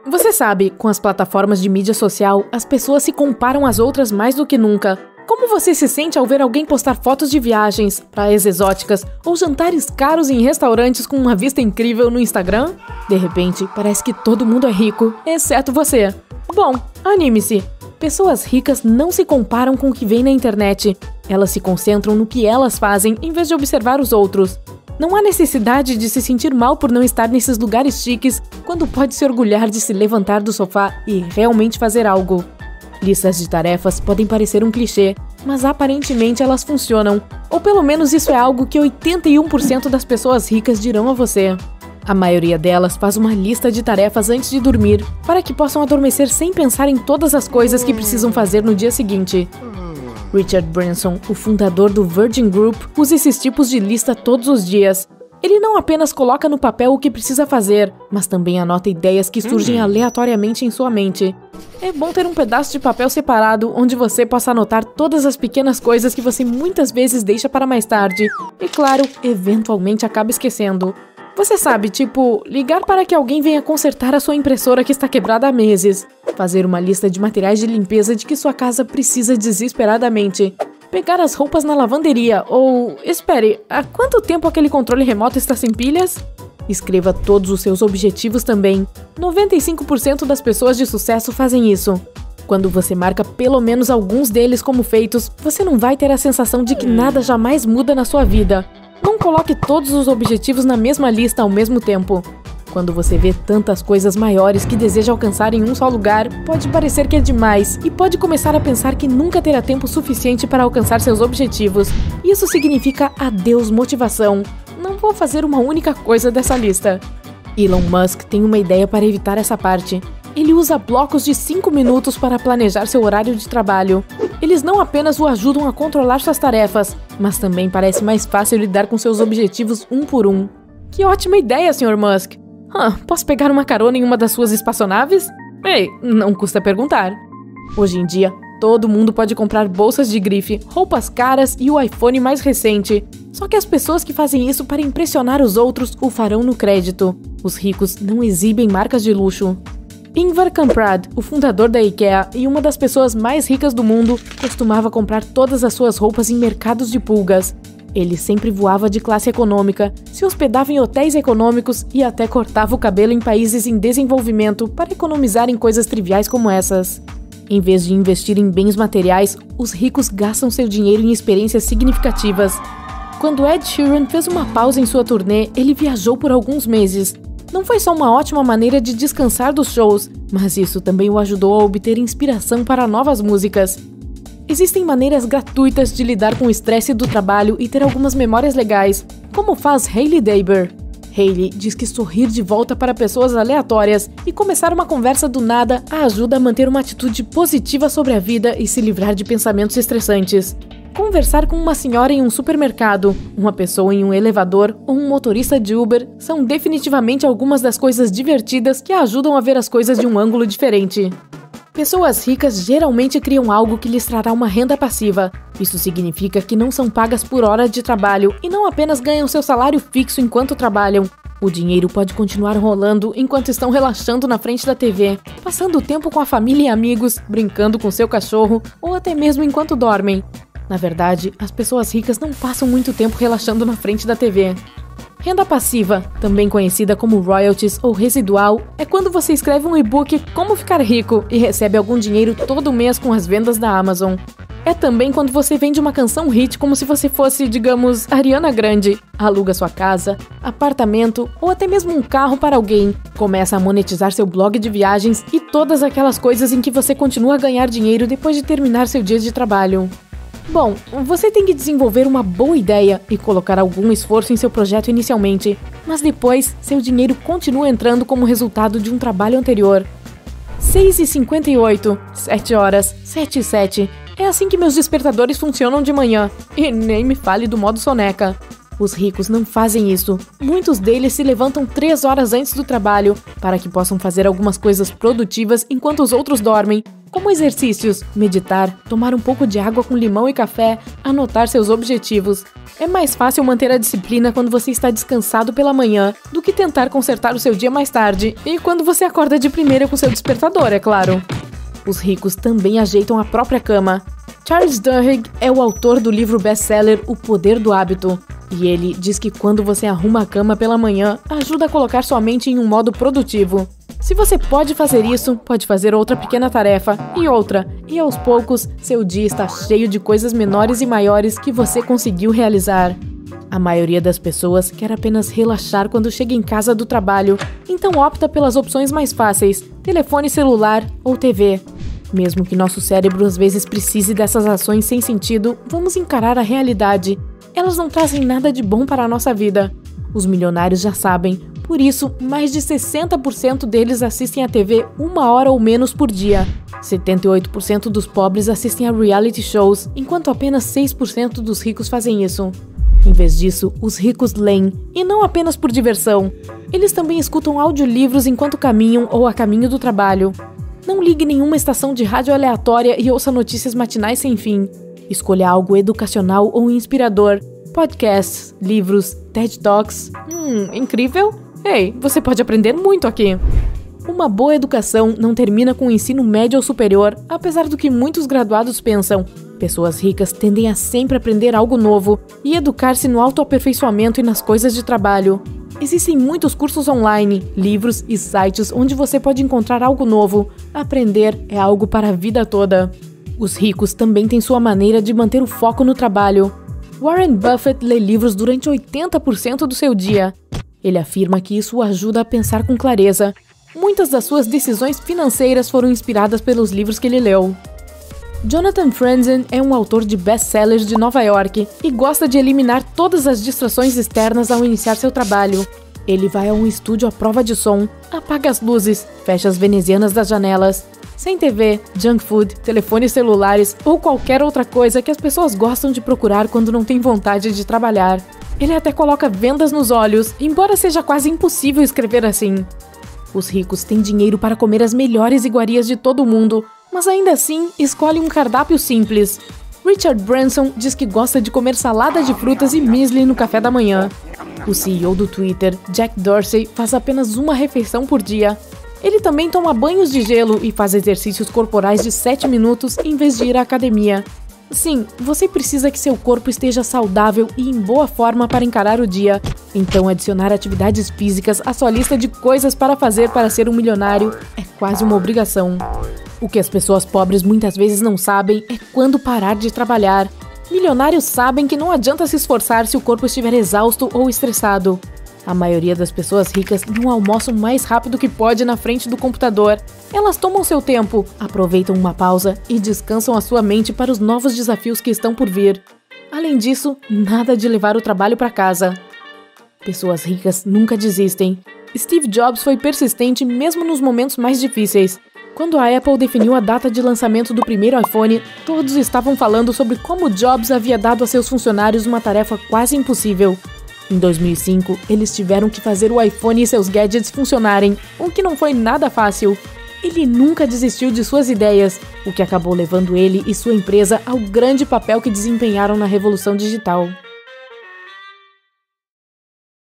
Você sabe, com as plataformas de mídia social, as pessoas se comparam às outras mais do que nunca. Como você se sente ao ver alguém postar fotos de viagens, praias exóticas ou jantares caros em restaurantes com uma vista incrível no Instagram? De repente, parece que todo mundo é rico, exceto você. Bom, anime-se. Pessoas ricas não se comparam com o que vem na internet. Elas se concentram no que elas fazem em vez de observar os outros. Não há necessidade de se sentir mal por não estar nesses lugares chiques, quando pode se orgulhar de se levantar do sofá e realmente fazer algo. Listas de tarefas podem parecer um clichê, mas aparentemente elas funcionam, ou pelo menos isso é algo que 81% das pessoas ricas dirão a você. A maioria delas faz uma lista de tarefas antes de dormir, para que possam adormecer sem pensar em todas as coisas que precisam fazer no dia seguinte. Richard Branson, o fundador do Virgin Group, usa esses tipos de lista todos os dias. Ele não apenas coloca no papel o que precisa fazer, mas também anota ideias que surgem aleatoriamente em sua mente. É bom ter um pedaço de papel separado onde você possa anotar todas as pequenas coisas que você muitas vezes deixa para mais tarde. E claro, eventualmente acaba esquecendo. Você sabe, tipo, ligar para que alguém venha consertar a sua impressora que está quebrada há meses. Fazer uma lista de materiais de limpeza de que sua casa precisa desesperadamente. Pegar as roupas na lavanderia ou... Espere, há quanto tempo aquele controle remoto está sem pilhas? Escreva todos os seus objetivos também. 95% das pessoas de sucesso fazem isso. Quando você marca pelo menos alguns deles como feitos, você não vai ter a sensação de que nada jamais muda na sua vida. Não coloque todos os objetivos na mesma lista ao mesmo tempo. Quando você vê tantas coisas maiores que deseja alcançar em um só lugar, pode parecer que é demais e pode começar a pensar que nunca terá tempo suficiente para alcançar seus objetivos. Isso significa adeus motivação. Não vou fazer uma única coisa dessa lista. Elon Musk tem uma ideia para evitar essa parte. Ele usa blocos de 5 minutos para planejar seu horário de trabalho. Eles não apenas o ajudam a controlar suas tarefas, mas também parece mais fácil lidar com seus objetivos um por um. Que ótima ideia, Sr. Musk! Posso pegar uma carona em uma das suas espaçonaves? Ei, não custa perguntar. Hoje em dia, todo mundo pode comprar bolsas de grife, roupas caras e o iPhone mais recente. Só que as pessoas que fazem isso para impressionar os outros o farão no crédito. Os ricos não exibem marcas de luxo. Ingvar Kamprad, o fundador da IKEA e uma das pessoas mais ricas do mundo, costumava comprar todas as suas roupas em mercados de pulgas. Ele sempre voava de classe econômica, se hospedava em hotéis econômicos e até cortava o cabelo em países em desenvolvimento para economizar em coisas triviais como essas. Em vez de investir em bens materiais, os ricos gastam seu dinheiro em experiências significativas. Quando Ed Sheeran fez uma pausa em sua turnê, ele viajou por alguns meses. Não foi só uma ótima maneira de descansar dos shows, mas isso também o ajudou a obter inspiração para novas músicas. Existem maneiras gratuitas de lidar com o estresse do trabalho e ter algumas memórias legais, como faz Hailey Daber. Hailey diz que sorrir de volta para pessoas aleatórias e começar uma conversa do nada a ajuda a manter uma atitude positiva sobre a vida e se livrar de pensamentos estressantes. Conversar com uma senhora em um supermercado, uma pessoa em um elevador ou um motorista de Uber são definitivamente algumas das coisas divertidas que ajudam a ver as coisas de um ângulo diferente. Pessoas ricas geralmente criam algo que lhes trará uma renda passiva. Isso significa que não são pagas por hora de trabalho e não apenas ganham seu salário fixo enquanto trabalham. O dinheiro pode continuar rolando enquanto estão relaxando na frente da TV, passando tempo com a família e amigos, brincando com seu cachorro ou até mesmo enquanto dormem. Na verdade, as pessoas ricas não passam muito tempo relaxando na frente da TV. Renda passiva, também conhecida como royalties ou residual, é quando você escreve um e-book Como Ficar Rico e recebe algum dinheiro todo mês com as vendas da Amazon. É também quando você vende uma canção hit como se você fosse, digamos, Ariana Grande, aluga sua casa, apartamento ou até mesmo um carro para alguém, começa a monetizar seu blog de viagens e todas aquelas coisas em que você continua a ganhar dinheiro depois de terminar seu dia de trabalho. Bom, você tem que desenvolver uma boa ideia e colocar algum esforço em seu projeto inicialmente, mas depois seu dinheiro continua entrando como resultado de um trabalho anterior. 6h58, 7 horas, 7h07. É assim que meus despertadores funcionam de manhã. E nem me fale do modo soneca. Os ricos não fazem isso. Muitos deles se levantam 3 horas antes do trabalho para que possam fazer algumas coisas produtivas enquanto os outros dormem, como exercícios, meditar, tomar um pouco de água com limão e café, anotar seus objetivos. É mais fácil manter a disciplina quando você está descansado pela manhã do que tentar consertar o seu dia mais tarde e quando você acorda de primeira com seu despertador, é claro. Os ricos também ajeitam a própria cama. Charles Duhigg é o autor do livro best-seller O Poder do Hábito. E ele diz que quando você arruma a cama pela manhã, ajuda a colocar sua mente em um modo produtivo. Se você pode fazer isso, pode fazer outra pequena tarefa, e aos poucos, seu dia está cheio de coisas menores e maiores que você conseguiu realizar. A maioria das pessoas quer apenas relaxar quando chega em casa do trabalho, então opta pelas opções mais fáceis, telefone celular ou TV. Mesmo que nosso cérebro às vezes precise dessas ações sem sentido, vamos encarar a realidade. Elas não trazem nada de bom para a nossa vida. Os milionários já sabem, por isso, mais de 60% deles assistem à TV 1 hora ou menos por dia. 78% dos pobres assistem a reality shows, enquanto apenas 6% dos ricos fazem isso. Em vez disso, os ricos leem, e não apenas por diversão. Eles também escutam audiolivros enquanto caminham ou a caminho do trabalho. Não ligue nenhuma estação de rádio aleatória e ouça notícias matinais sem fim. Escolha algo educacional ou inspirador. Podcasts, livros, TED Talks. Incrível? Ei, você pode aprender muito aqui. Uma boa educação não termina com o ensino médio ou superior, apesar do que muitos graduados pensam. Pessoas ricas tendem a sempre aprender algo novo e educar-se no autoaperfeiçoamento e nas coisas de trabalho. Existem muitos cursos online, livros e sites onde você pode encontrar algo novo. Aprender é algo para a vida toda. Os ricos também têm sua maneira de manter o foco no trabalho. Warren Buffett lê livros durante 80% do seu dia. Ele afirma que isso o ajuda a pensar com clareza. Muitas das suas decisões financeiras foram inspiradas pelos livros que ele leu. Jonathan Franzen é um autor de best-sellers de Nova York e gosta de eliminar todas as distrações externas ao iniciar seu trabalho. Ele vai a um estúdio à prova de som, apaga as luzes, fecha as venezianas das janelas. Sem TV, junk food, telefones celulares ou qualquer outra coisa que as pessoas gostam de procurar quando não têm vontade de trabalhar. Ele até coloca vendas nos olhos, embora seja quase impossível escrever assim. Os ricos têm dinheiro para comer as melhores iguarias de todo o mundo, mas ainda assim escolhem um cardápio simples. Richard Branson diz que gosta de comer salada de frutas e muesli no café da manhã. O CEO do Twitter, Jack Dorsey, faz apenas uma refeição por dia. Ele também toma banhos de gelo e faz exercícios corporais de 7 minutos em vez de ir à academia. Sim, você precisa que seu corpo esteja saudável e em boa forma para encarar o dia. Então adicionar atividades físicas à sua lista de coisas para fazer para ser um milionário é quase uma obrigação. O que as pessoas pobres muitas vezes não sabem é quando parar de trabalhar. Milionários sabem que não adianta se esforçar se o corpo estiver exausto ou estressado. A maioria das pessoas ricas não almoçam mais rápido que pode na frente do computador. Elas tomam seu tempo, aproveitam uma pausa e descansam a sua mente para os novos desafios que estão por vir. Além disso, nada de levar o trabalho para casa. Pessoas ricas nunca desistem. Steve Jobs foi persistente mesmo nos momentos mais difíceis. Quando a Apple definiu a data de lançamento do primeiro iPhone, todos estavam falando sobre como Jobs havia dado a seus funcionários uma tarefa quase impossível. Em 2005, eles tiveram que fazer o iPhone e seus gadgets funcionarem, o que não foi nada fácil. Ele nunca desistiu de suas ideias, o que acabou levando ele e sua empresa ao grande papel que desempenharam na revolução digital.